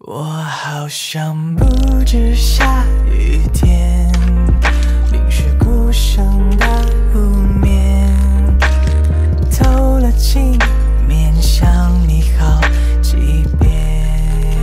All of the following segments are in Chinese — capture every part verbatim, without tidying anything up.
我好像不止下雨天，淋湿孤身的湖面，透了镜面向你好几遍。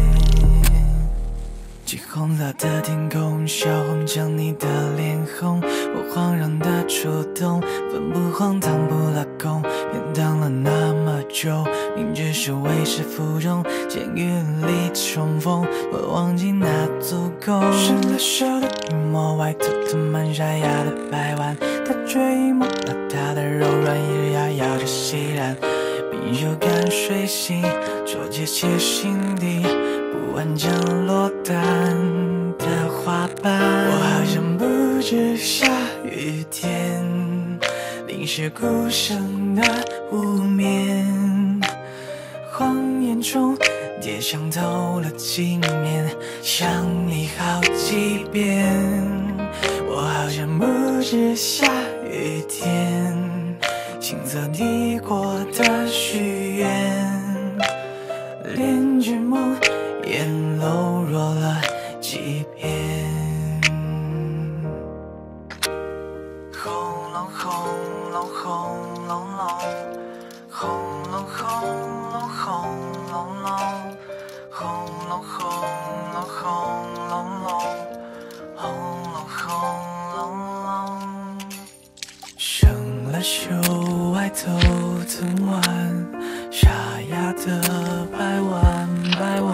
橘红色的天空，小红将你的脸红，我慌张的触动，奋不慌唐不拉弓，偏当了那么久，明知是为时负重，监狱里重逢，我忘记拿足够。湿了手的一抹外套涂满沙哑的白弯，他却一抹了他的柔软，一直摇摇着熙然，冰袖干水洗，手结切心底不完整落单的花瓣。我好像不止下雨天，淋湿孤身的湖面，谎言中跌伤透了镜面，想你好几遍。我好像不止下雨天，青涩抵过的许愿，连剧梦也柔弱了几遍。轰隆轰隆轰隆隆，轰隆轰隆轰隆隆，轰隆轰隆轰隆隆，轰隆轰隆隆。生了锈外头藤蔓，沙哑的白弯白弯。